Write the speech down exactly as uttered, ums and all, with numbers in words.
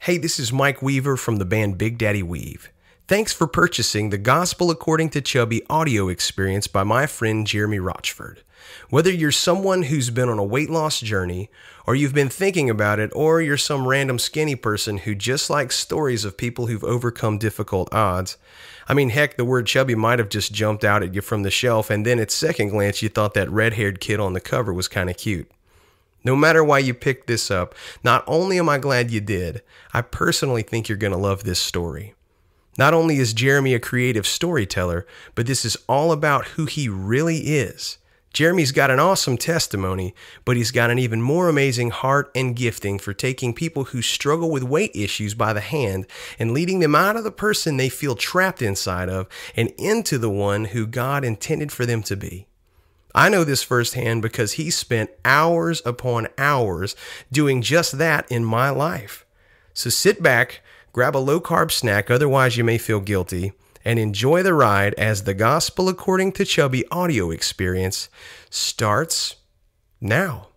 Hey, this is Mike Weaver from the band Big Daddy Weave. Thanks for purchasing the Gospel According to Chubby audio experience by my friend Jeremy Rochford. Whether you're someone who's been on a weight loss journey, or you've been thinking about it, or you're some random skinny person who just likes stories of people who've overcome difficult odds, I mean, heck, the word chubby might have just jumped out at you from the shelf, and then at second glance you thought that red-haired kid on the cover was kind of cute. No matter why you picked this up, not only am I glad you did, I personally think you're going to love this story. Not only is Jeremy a creative storyteller, but this is all about who he really is. Jeremy's got an awesome testimony, but he's got an even more amazing heart and gifting for taking people who struggle with weight issues by the hand and leading them out of the person they feel trapped inside of and into the one who God intended for them to be. I know this firsthand because he spent hours upon hours doing just that in my life. So sit back, grab a low-carb snack, otherwise you may feel guilty, and enjoy the ride as the Gospel According to Chubby audio experience starts now.